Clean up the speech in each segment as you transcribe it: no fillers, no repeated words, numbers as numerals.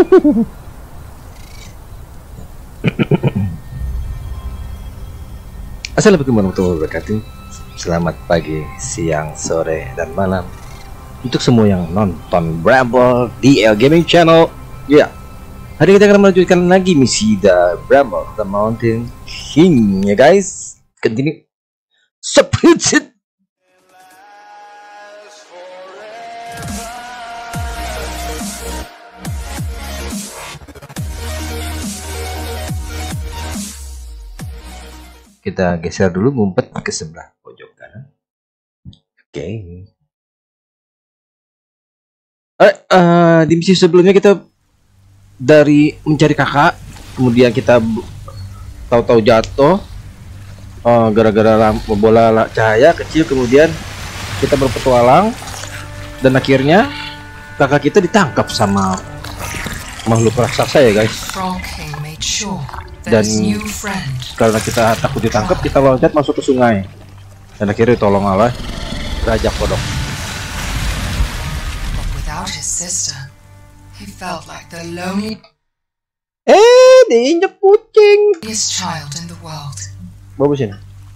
Assalamualaikum warahmatullahi wabarakatuh. Selamat pagi, siang, sore, dan malam untuk semua yang nonton Bramble DL Gaming Channel. Ya, hari kita akan melanjutkan lagi misi The Bramble The Mountain King ya guys. Continue. Seperti kita geser dulu, ngumpet ke sebelah pojok kanan. Oke. Di misi sebelumnya kita dari mencari kakak, kemudian kita tahu-tahu jatuh gara-gara bola cahaya kecil, kemudian kita berpetualang dan akhirnya kakak kita ditangkap sama makhluk raksasa ya guys. Dan karena kita takut ditangkap, kita loncat masuk ke sungai dan akhirnya tolong oleh Raja Kodok. Diinjek kucing. Bawa sini.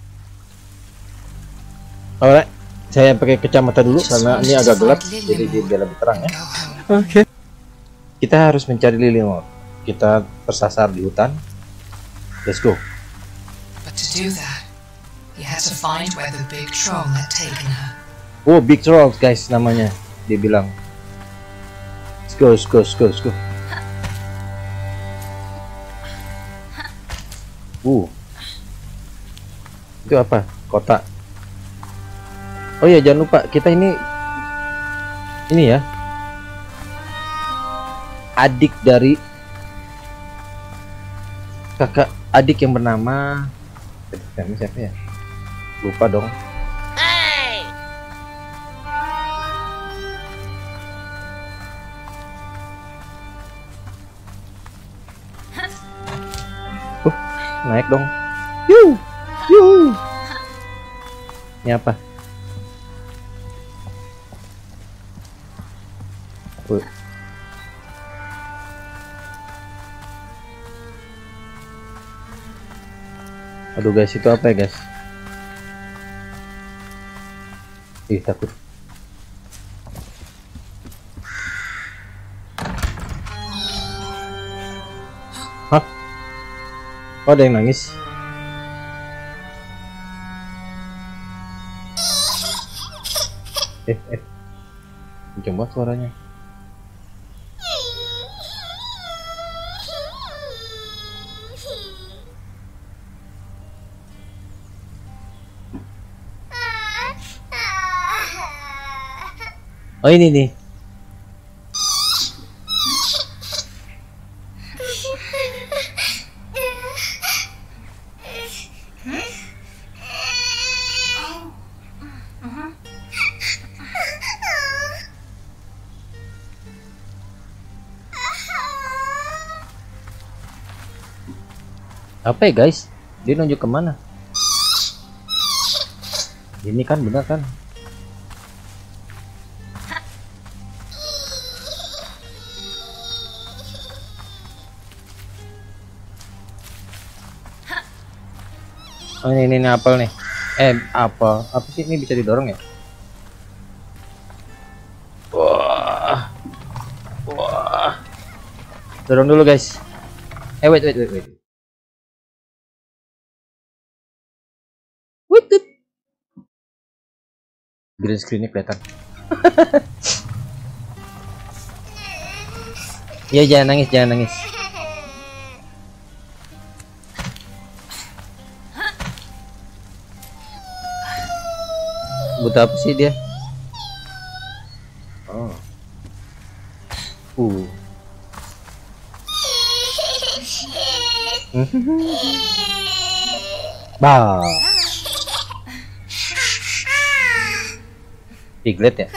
Alright, saya pakai kacamata dulu karena ini agak gelap, jadi dia lebih terang ya. Oke. Kita harus mencari lilin. Kita tersasar di hutan. Let's go. Oh, Big Troll guys namanya. Dia bilang. Let's go, let's go, let's go, let's go. Itu apa? Kotak. Oh ya, jangan lupa kita ini ya. Adik dari kakak adik yang bernama ini siapa ya? Lupa dong. Naik dong. Yuh. Ini apa? Aduh guys, itu apa ya guys? Ih, takut. Hah? Oh, ada yang nangis. Coba suaranya. Oh, ini nih. Apa ya guys? Dia nunjuk kemana? Ini kan benar kan? Oh, ini apel nih. Apel. Apa sih ini, bisa didorong ya? Wah. Dorong dulu guys. Wait. Green screen-nya kelihatan. Ya, jangan nangis. Buta apa sih dia? Oh. Bah. Piglet ya?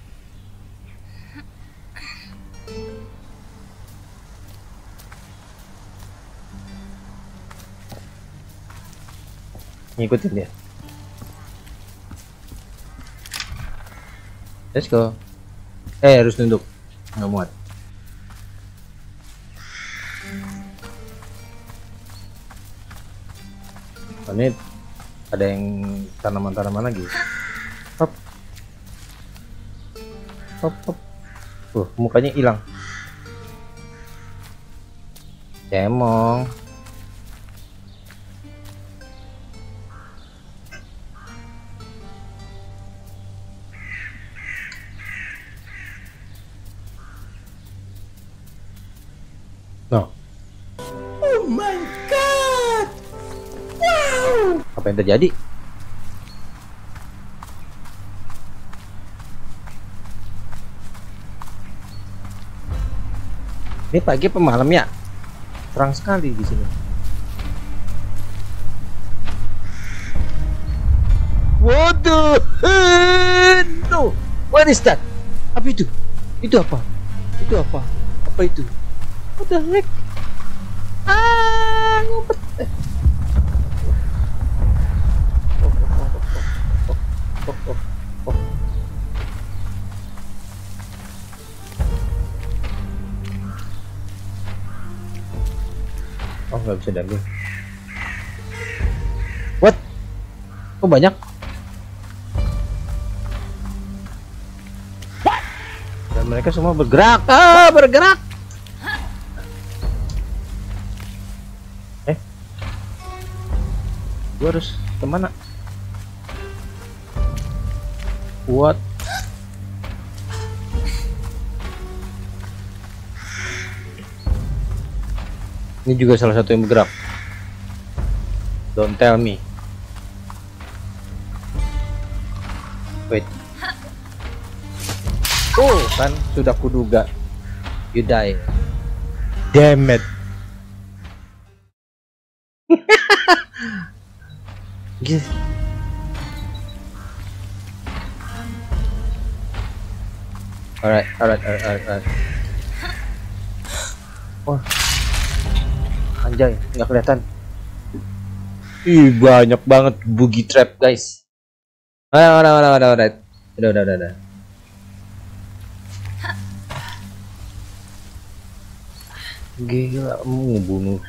Ngikutin dia. Let's go. Harus nunduk. Nggak muat. Ini ada yang tanaman-tanaman lagi. Hop. Hop, hop. Mukanya hilang. Cemong. No. Oh my god. Wow. Apa yang terjadi? Ini pagi apa malam ya? Terang sekali di sini. What the hell? No. What is that? Apa itu? Itu apa? Itu apa? Apa itu? What the heck? Ngumpet. Oh, nggak bisa diambil. What? Kok banyak? Dan mereka semua bergerak. Bergerak. Gua harus kemana? What? Ini juga salah satu yang bergerak. Don't tell me. Wait. Oh, kan sudah kuduga. You die. Damn it. Yes. Alright. Wah. Anjay, nggak kelihatan. Ih, banyak banget boogie trap, guys. Udah. Gila, mau ngebunuh.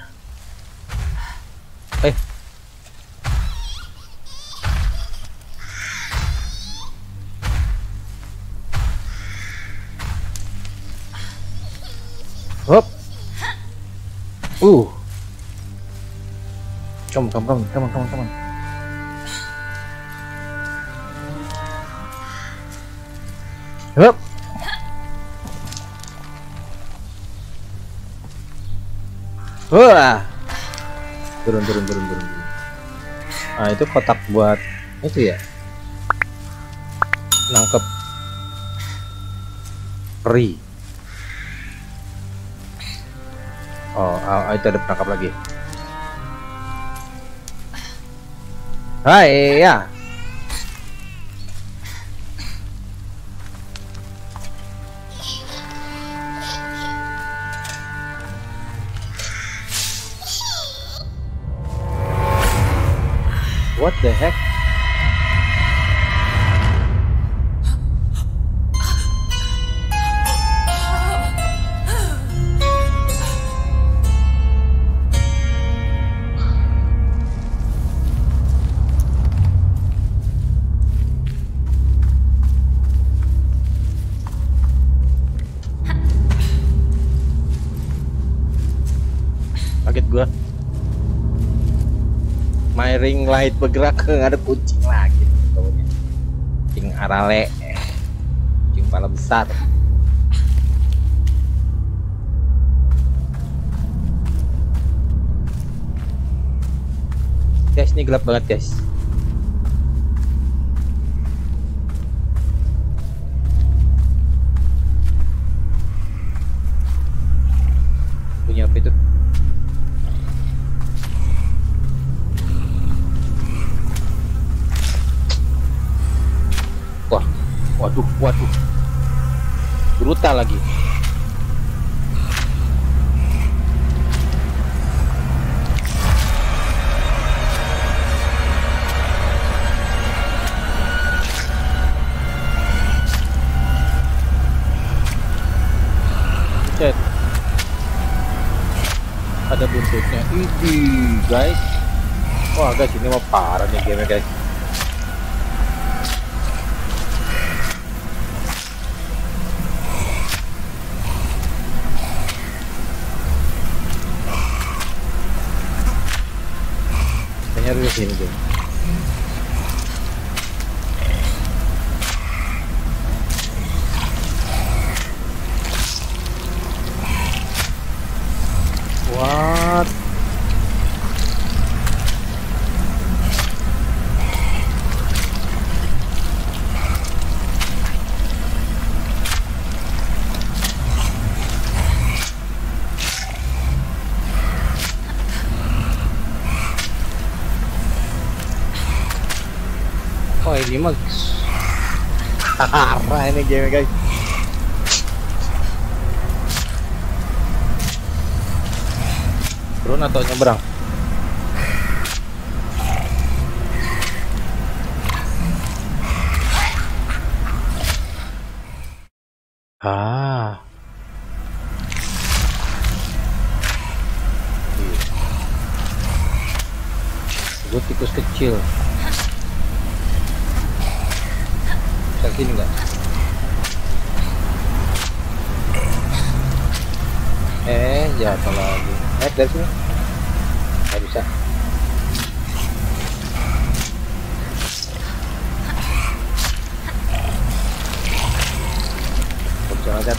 Hop. Come on. Hop. Wah. Turun. Ah, itu kotak buat itu ya. Nangkep peri. Oh, itu ada penangkap lagi. Hai ya. What the heck? Kaget gua. My ring light bergerak, ada kucing lagi. Kucing arale, kucing kepala besar. Guys, ini gelap banget, guys. Punya apa itu? Waduh, brutal lagi. Cet. Ada buntutnya. Ini guys. Wah guys, ini mau parah nih game guys. Kayaknya harus sini guys. What? Oh ini mah parah ini game guys. Turun atau nyebrang? Ah. Gue tikus kecil. Bisa sini enggak? Jatuh lagi. Dari sini. Nggak bisa. Bisa ngajak.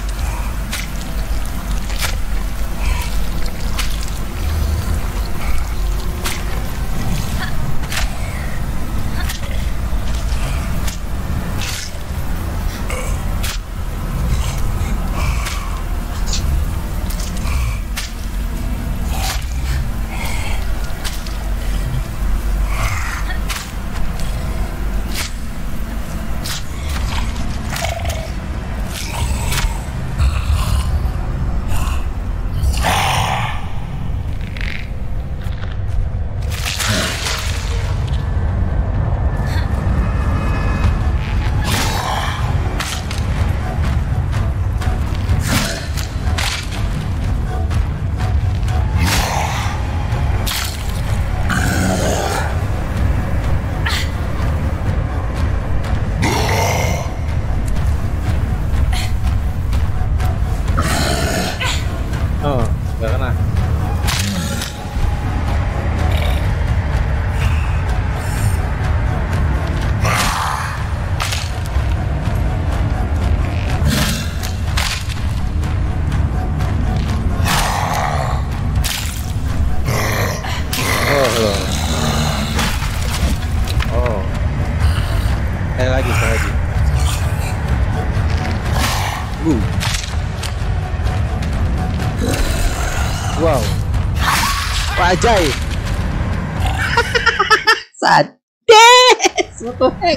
Oh, nggak kena. Oh, sekali lagi. Wow, wajay. Sadis, what the heck?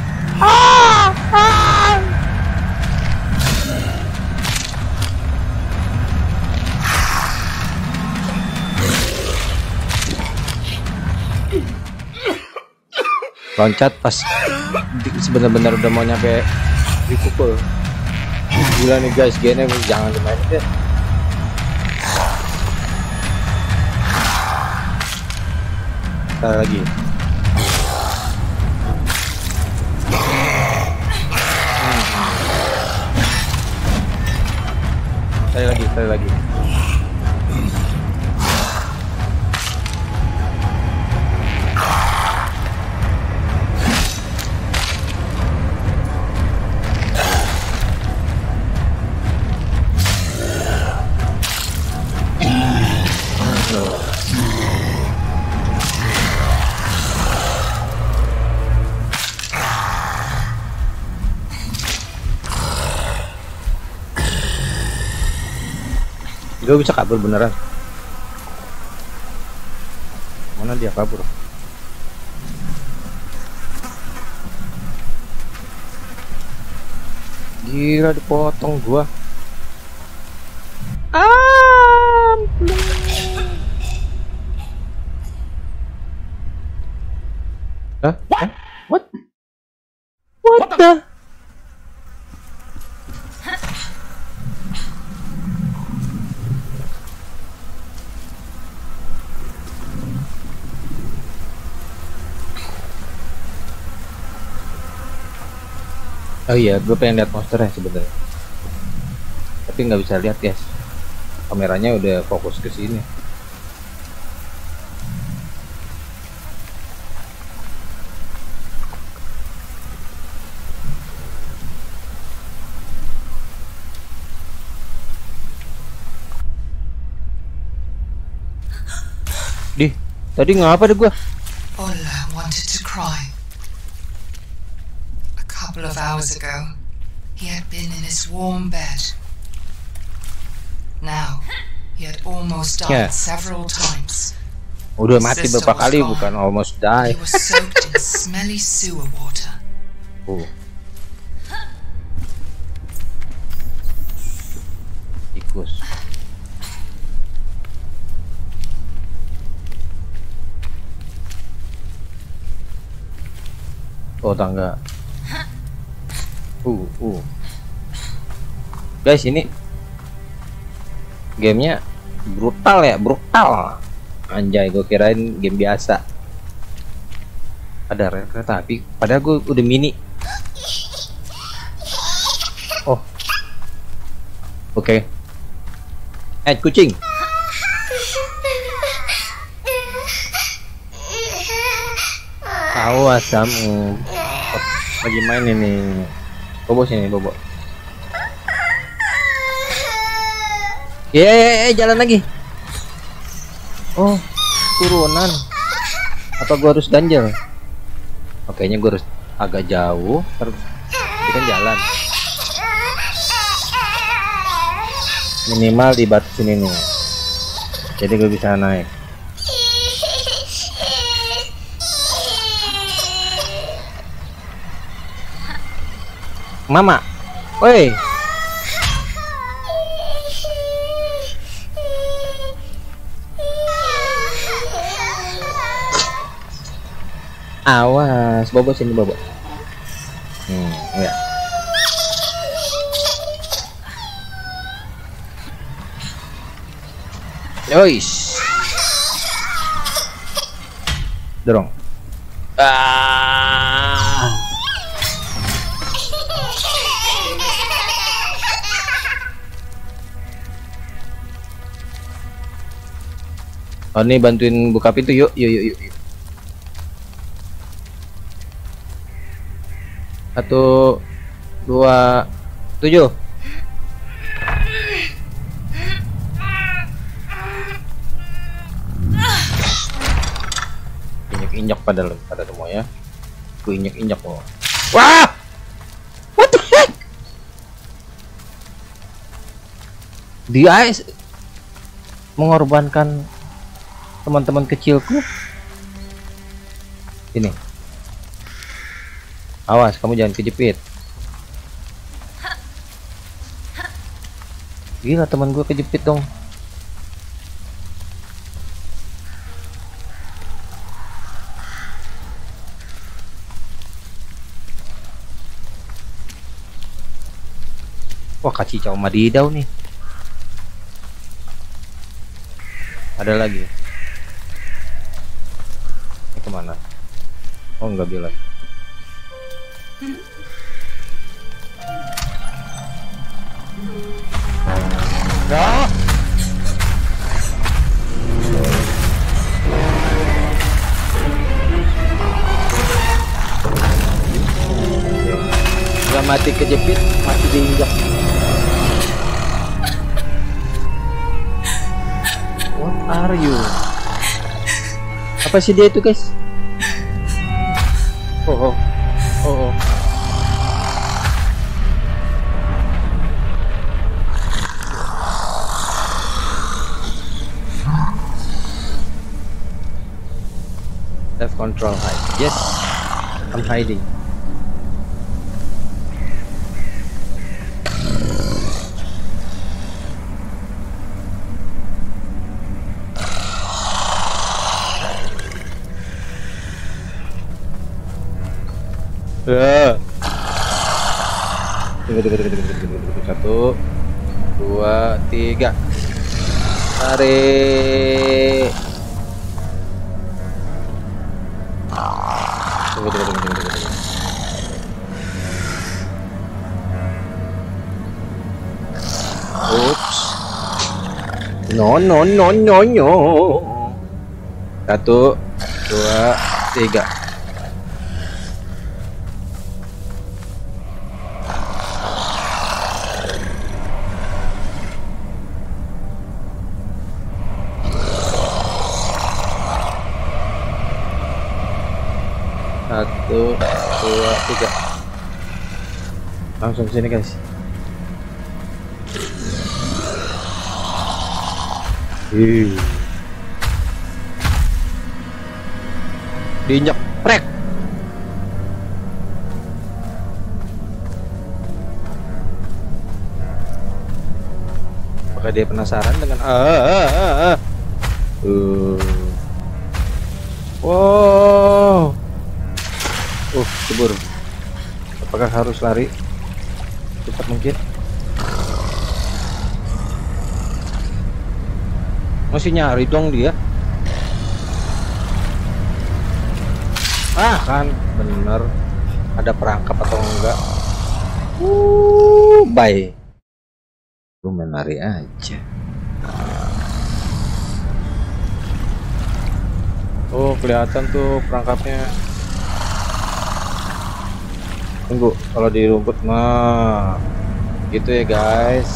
Loncat pas sebentar-benar udah mau nyampe dipukul. Gila nih guys, gini jangan dimainin deh. Sekali lagi. Sekali lagi. Gue bisa kabur beneran. Mana dia kabur? Gila dipotong gua. Hah? What? What the? Oh iya, gue pengen lihat monsternya sebenarnya, tapi nggak bisa lihat guys. Kameranya udah fokus ke sini. Dih, tadi ngapa deh gua? Ola wanted to cry. A couple of hours ago, he had been in his warm bed. Now, he had almost died several times. Udah mati beberapa kali, bukan almost die. He was soaked in smelly sewer water. Tikus. Oh, tangga. Guys, ini gamenya brutal ya, brutal. Anjay, gue kirain game biasa. Ada rel kereta api, padahal gue udah mini. Oh, oke. Kucing. Awas kamu. Lagi main ini. Bobo sini, Bobo. Jalan lagi. Oh, turunan. Apa gua harus ganjel? Oke, nya gua harus agak jauh, terus kita jalan. Minimal di batu sini nih. Jadi gue bisa naik. Mama, woi. Awas, Bobo sini, Bobo. Ya. Yois. Dorong. Oh, nih bantuin buka pintu, yuk. 1, 2, 7. Injak pada semuanya. Gue injak loh. Wah! What the heck? Dia mengorbankan teman-teman kecilku. Ini. Awas, kamu jangan kejepit. Gila, teman gue kejepit dong. Wah, kacicau madidau nih. Ada lagi. Ini kemana? Oh, nggak bilang. Nggak mati kejepit, mati diinjak. What are you? Apa sih dia itu, guys? Oh. Left control hide. Yes, I'm hiding. Tunggu. 1, 2, 3. Tarik. Tunggu. No no no no no. 1, 2, 3. Satu, dua, tiga. Langsung sini guys. Diinjak prek. Apakah dia penasaran dengan wow. Kebur. Apakah harus lari cepat mungkin? Masih nyari dong dia. Kan bener. Ada perangkap atau enggak? Bye. Lu main lari aja. Oh, kelihatan tuh perangkapnya. Tunggu, kalau di rumput mah gitu ya guys.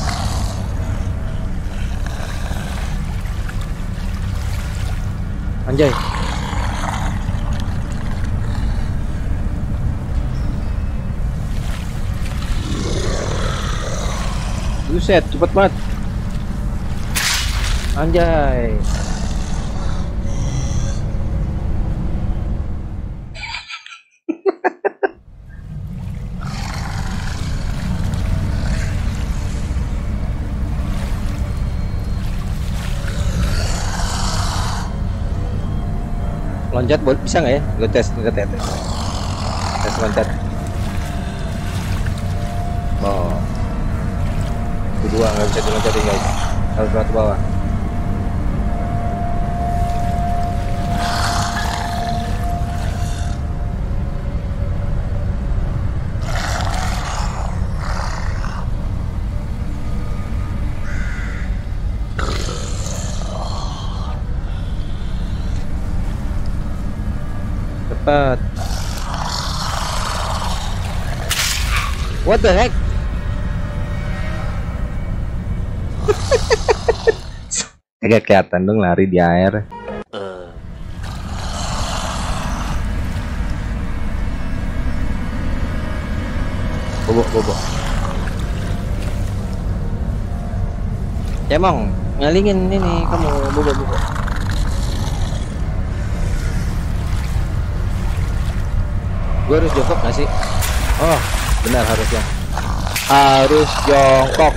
Anjay. Buset, cepet banget. Anjay. Loncat bisa nggak ya? Lo tes loncat. Oh, kedua nggak bisa diloncatin guys, harus lewat ke bawah. Cepat. What the heck? Agak kelihatan dong lari di air. Bobok. Emang ngalingin ini kamu bobok. Gue harus jongkok nggak sih? Oh, benar harusnya. Harus jongkok.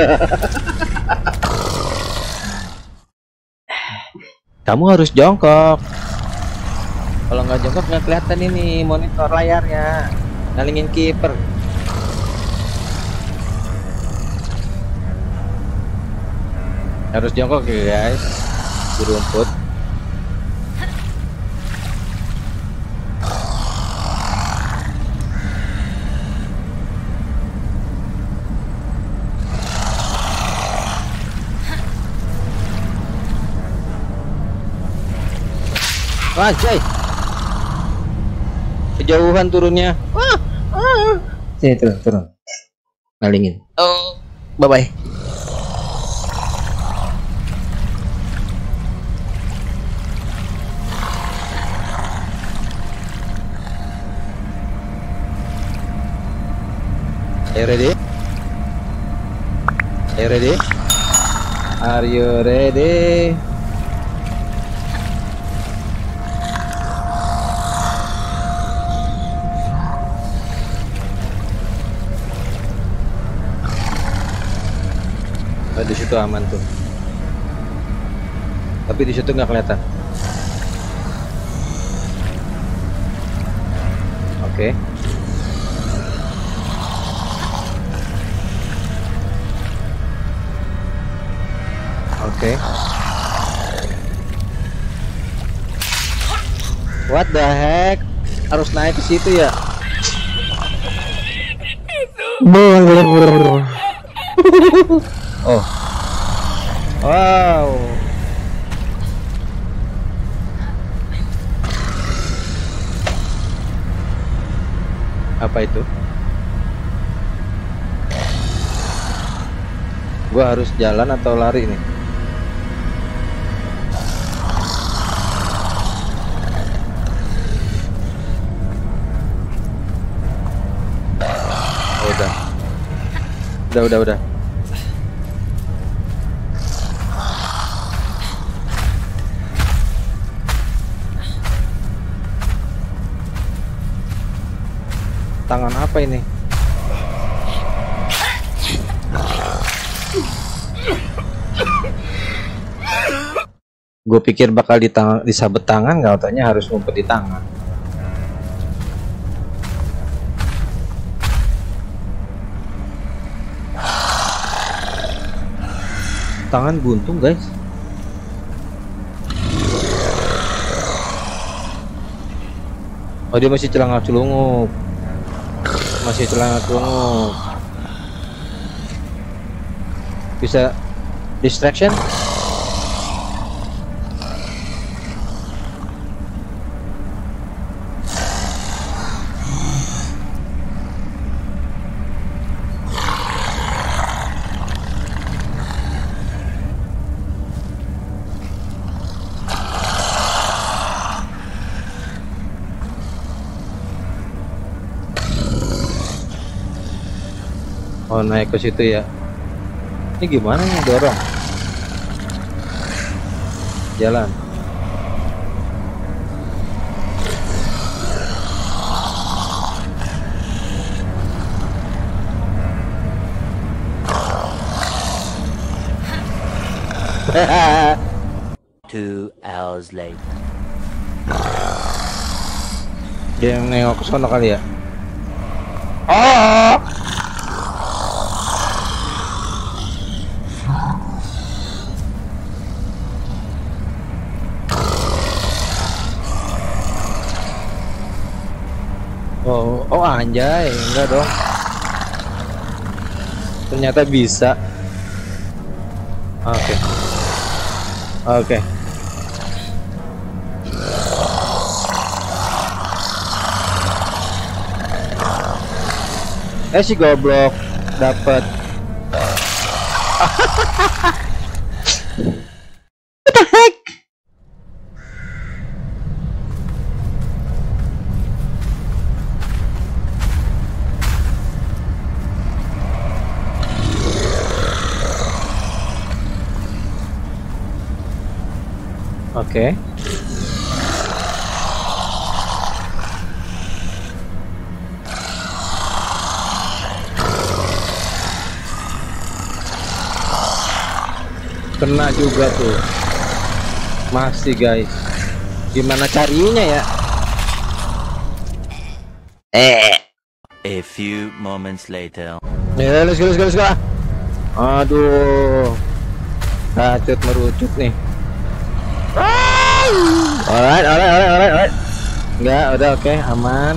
Kamu harus jongkok. Kalau nggak jongkok nggak kelihatan ini monitor layarnya. Ngalingin kiper. Harus jongkok ya guys. Di rumput. Anjay, kejauhan turunnya. Sini turun, ngalingin. Oh, bye bye. Are you ready? Are you ready? Di situ aman tuh, tapi di situ nggak kelihatan. Oke. What the heck? Harus naik ke situ ya? Oh, Wow. Apa itu? Gua harus jalan atau lari nih? Oh, udah. Tangan apa ini? Gue pikir bakal disabet tangan, nggak taunya harus ngumpet di tangan. Tangan buntung guys. Oh, dia masih celangak-celunguk. Bisa distraction. Oh, naik ke situ ya. Ini gimana nih dorong? Jalan. Two hours later. Dia yang nengok ke sono kali ya. Oh. Oh anjay, enggak dong. Ternyata bisa. Oke. Si goblok dapat. What the heck? Oke. Kena juga tuh. Masih guys. Gimana carinya ya? A few moments later. Ya, let's go. Aduh. Bacot merucut nih. Alright. Enggak, udah oke, aman.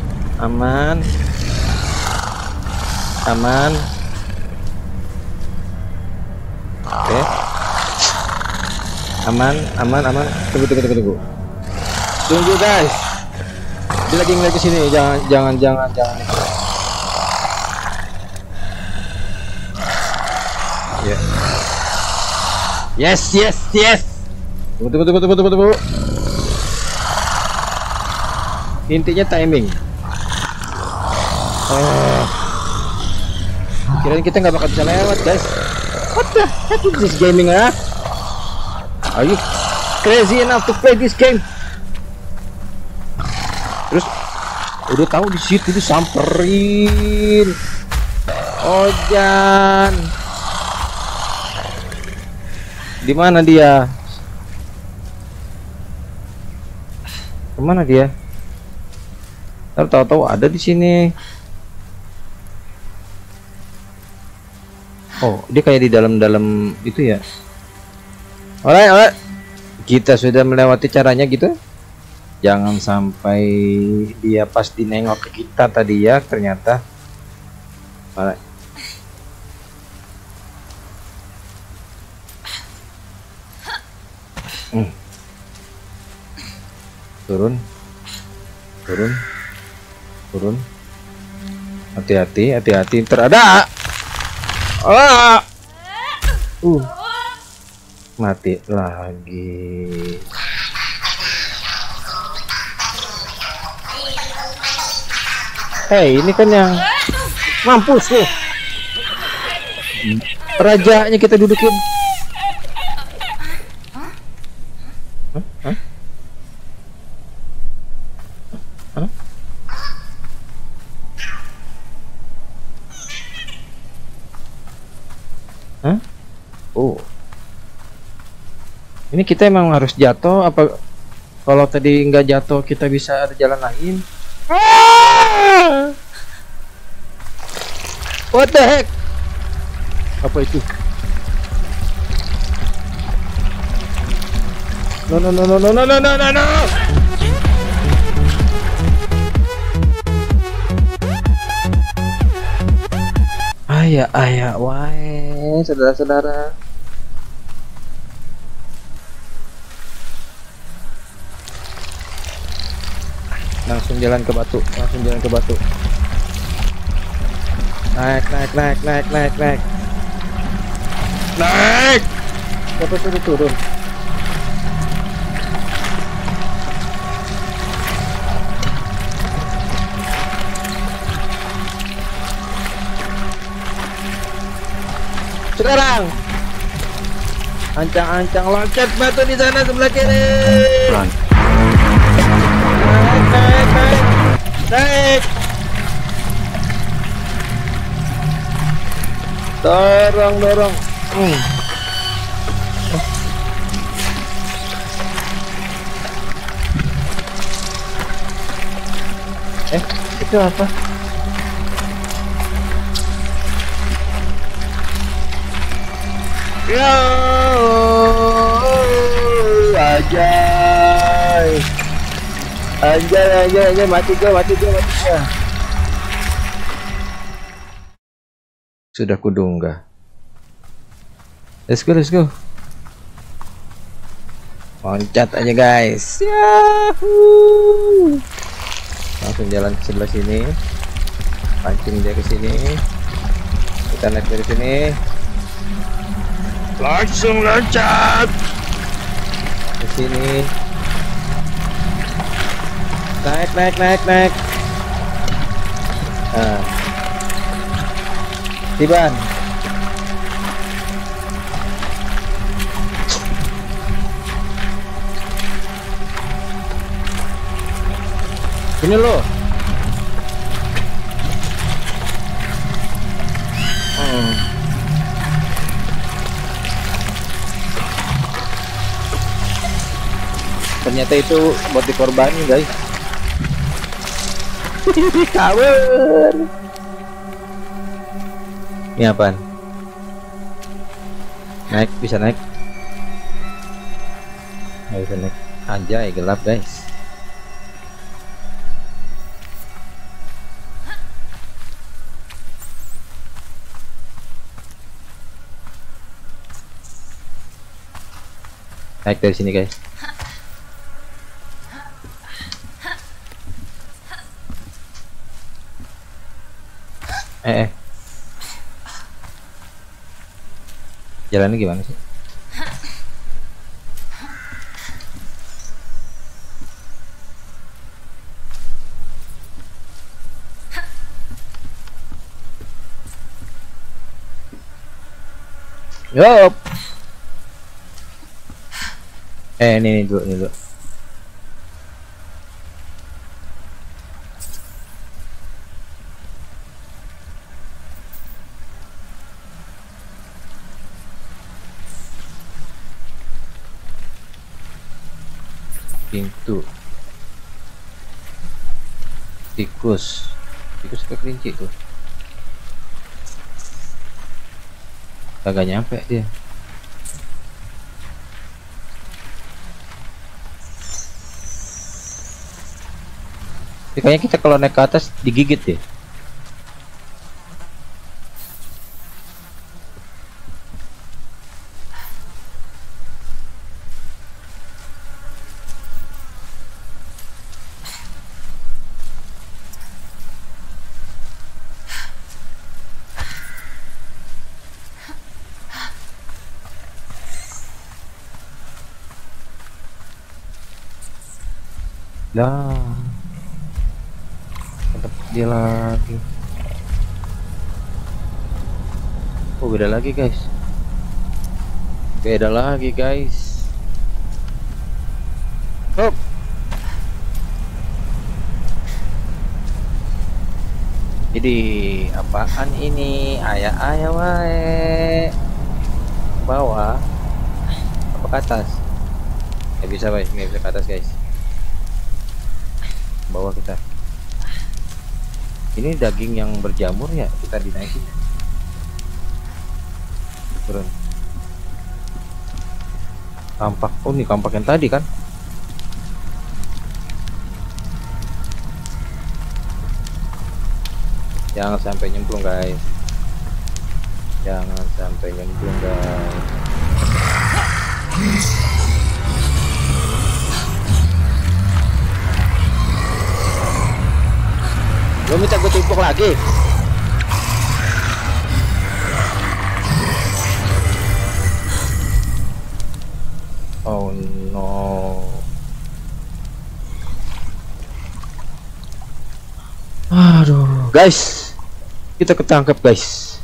Oke. Aman. Tunggu. Tunggu guys. Dia lagi ngeliat ke sini, jangan. Yeah. Yes. Tunggu. Intinya timing. Kirain kita nggak bakal bisa lewat guys. What the heck is this gaming ah? Are you crazy enough to play this game? Terus udah tahu di situ disamperin. Ojan. Di mana dia? Kemana dia? Tahu-tahu ada di sini. Oh, dia kayak di dalam itu ya. Alright. Kita sudah melewati caranya gitu. Jangan sampai dia pas dinengok ke kita tadi ya, ternyata. Alright. Turun, turun, turun. Hati-hati, hati-hati. Terada. Ah. Mati lagi. Hei, ini kan yang mampus loh. Rajanya kita dudukin. Hah? Hah? Hah? Oh. Ini kita emang harus jatuh apa kalau tadi nggak jatuh kita bisa ada jalan lain? What the heck? Apa itu? No no no no no no no no no no. Ayah, wae, saudara-saudara. Langsung jalan ke batu, langsung jalan ke batu. Naik. Naik. Siapa suruh turun? Sekarang ancang-ancang loncat batu di sana sebelah kiri. Naik. Dorong. Itu apa? Yo, anjay, mati gua. Sudah kudunggah. Let's go. Loncat aja guys. Yahoo. Langsung jalan ke sebelah sini. Pancing dia ke sini. Kita naik dari sini. Langsung loncat ke sini. Naik. Tiban. Ini loh. Ternyata itu buat dikorbanin guys. Kabur. Ini apaan? Naik, bisa naik. Nggak bisa naik. Anjay, gelap guys. Naik dari sini guys. Jalannya gimana sih? Yup. Ini dulu. Pintu. Tikus ke kelinci tuh. Kagak nyampe dia. Kayaknya kita kalau naik ke atas digigit ya. Lah, tetap dia lagi. Oh, beda lagi guys. Beda lagi guys. Hop. Jadi apaan ini? Ayah wae. Bawah apa ke atas? Nggak bisa guys, nggak bisa ke atas guys. Bawah kita. Ini daging yang berjamur ya, kita dinaikin. Turun. Kampak. Oh, ini kampak yang tadi kan? Jangan sampai nyemplung guys. Jangan sampai nyemplung guys. Lo minta gue timpuk lagi? Oh no. Aduh, guys. Kita ketangkep, guys.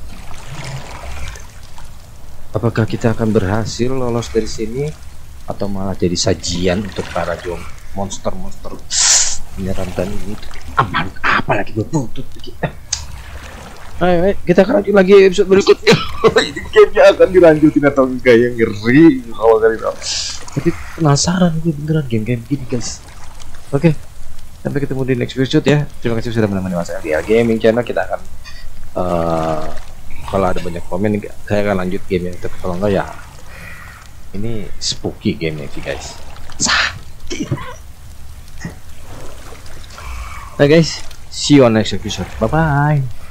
Apakah kita akan berhasil lolos dari sini atau malah jadi sajian untuk para monster-monster menyeramkan ini? Aman apa lagi berbutut kita. Ayo, kita akan lanjut lagi episode berikutnya. Ini gamenya akan dilanjutin atau enggak, yang ngeri kalau kali ini. Tapi penasaran gue beneran game-game gini guys. Oke, sampai ketemu di next episode ya. Terima kasih sudah menemani Mas LDR Gaming Channel. Kita akan kalau ada banyak komen saya akan lanjut game yang tapi kalau enggak ya ini spooky game sih guys. Sakit. Nah guys, see you on next episode. Bye bye.